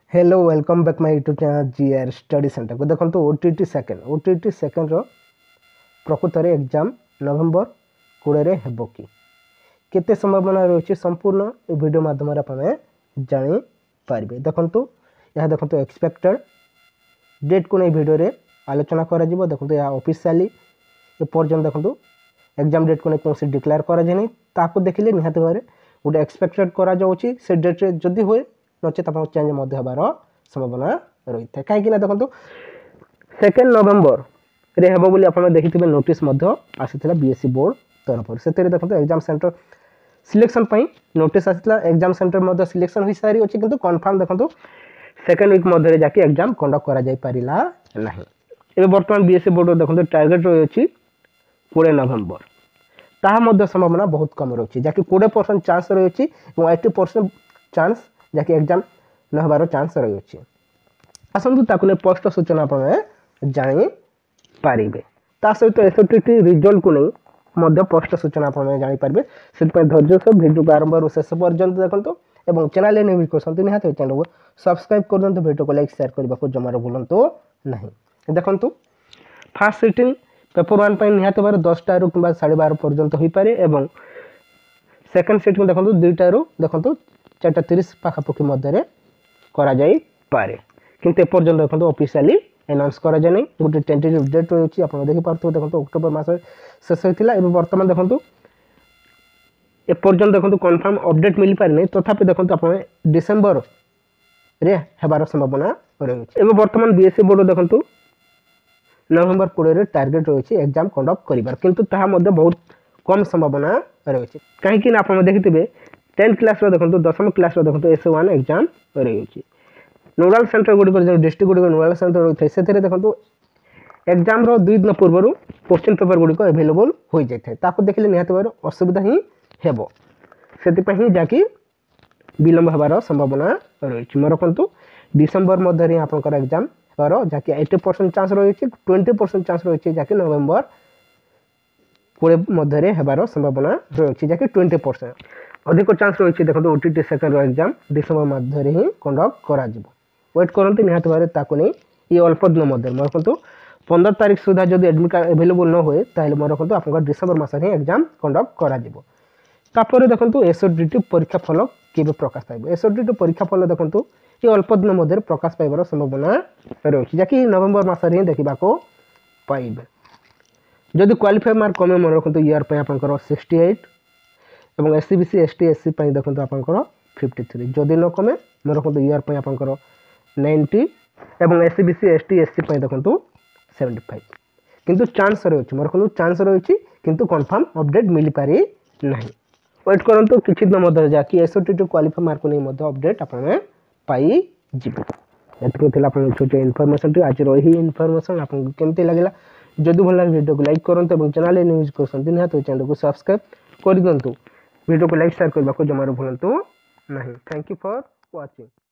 Hello welcome back my YouTube channel GR study centre को देखो OTT second प्रकृत exam नवेम्बर 20 हेब कि केते संभावना रही संपूर्ण वीडियो माध्यम जापर देखो यह देखो एक्सपेक्टेड डेट को नहीं वीडियो रे आलोचना करा देखो यह ऑफिशियली एपर्यंत देखो एग्जाम डेट को नहीं कौन डिक्लेयर कराए ताकू देखिले निहाती भाव गोटे एक्सपेक्टेड करा से डेट रे जदि हुए नचेत आप चेंज होबार संभावना रही है कहीं देखो 2 नवेम्बर रे हेब बोली आप देखिए नोटिस आसाला बीएससी बोर्ड तरफ से देखो एग्जाम सेंटर सिलेक्शन नोटिस आसाला एग्जाम सेंटर सिलेक्शन हो सारी अच्छी किंतु कन्फर्म देखो सेकेंड वीक मध्य जाकि एग्जाम कंडक्ट करा ना बर्तमान बीएससी बोर्ड देखो टार्गेट रही 20 नवेम्बर ताहा संभावना बहुत कम रही जहाँकि 20% चांस रही 80% चांस जहाँकि एग्जाम न होबार चांस रही है आसतु ताकू स्पष्ट सूचना आप जापारे ता सहित एसओटी रिजल्ट को नहीं स्पष्ट सूचना आप जापारे से धैर्य सह भिडियो को आरंभ शेष पर्यंत देखो और चैनल न्यू करते निहत चैनल को सब्सक्राइब कर दिखाँ भिडियो को लाइक शेयर करने को जमार भूलु ना देखु फास्ट सिटिंग पेपर 1 निहत भाव 10टा कि 12:30 पर्यंत हो पारे और सेकेंड सिटिंग देखो 2टा देखो 4:30 पाखापाखि मध्य पारे किंतु एपर्यंत देखो ऑफिशियली अनाउंस करा जाए नहीं गोटे टेंटेटिव डेट रही आप देखिए देखो अक्टोबर मास शेष होता है बर्तमान देखो एपर्यंत देखो कन्फर्म अपडेट मिल पारे नहीं तथापि देखो आप डिसेम्बर रे हेबार संभावना रही बर्तमान बीएससी बोर्ड देखो नवेम्बर 20 टार्गेट रही एग्जाम कंडक्ट कर किंतु ताहा बहुत कम संभावना रही कहीं आप देखिए 10th क्लास देखो 10th क्लास देखो S1 एग्जाम रही नोडाल सेंटर गुड़िक जो डिस्ट्रिक्ट गुड़िक नोडाल सेंटर रही है से देखो एग्जाम 2 दिन पूर्व क्वेश्चन पेपर गुड़िक एवेलेबल हो जाए देखिए निहत भाव असुविधा ही हेब से जहाँकि विलम्ब होबार संभावना रही मोर रखु डिसेम्बर मध्य आपंकर एग्जाम होबार जहाँकि 80% चांस रही 20% चांस रही जहाँकि नवेम्बर 20 मध्य होबार संभावना रही जहाँकि 20% अधिक चांस रही देखो ओटीटी सेकेंड एग्जाम डिसेम्बर मध्य ही कंडक्ट करा वेट करते निहत भाव ताकू नहीं ये अल्प दिन मध्य मोर रखु 15 तारीख सुधा जब एडमिट कार्ड एवेलेबल न हुए ताहले मोर रखु आप डिसेम्बर मस ही एग्जाम कंडक्ट करा देखो एसओटी परीक्षा फल के प्रकाश पाइब एसओटी परीक्षा फल देखो ये अल्प दिन मध्य प्रकाश पाइबार संभावना रही जहाँकि नवेम्बर मस ही देखा पाइबे जदि क्वालिफाई मार्क कमे मन रखु ईयर पर 68 और एससीबीसी एसटी एससी देखो आपंकर 53 जदि न कमे मोर रखु ईयर पर आपंकर 90 और एससीबीसी एसटी एससी देखो 75 किंतु चांस रही मोर रखु चांस रही किंतु कन्फर्म अपडेट मिल पारि ना वेट करूँ किसी दिन मध्य जहाँकि एसओटी क्वालिफाई मार्क नहीं अपडेट आप पाई छोटे इनफर्मेशन आज रही इनफर्मेशन आपको केमती लगे जदि भल लगे वीडियो को लाइक करूँ और चैनल न्यूज करते निहत चैनल को सब्सक्राइब कर दिंतु वीडियो को लाइक शेयर करने को जमार भूलु ना थैंक यू फॉर वाचिंग।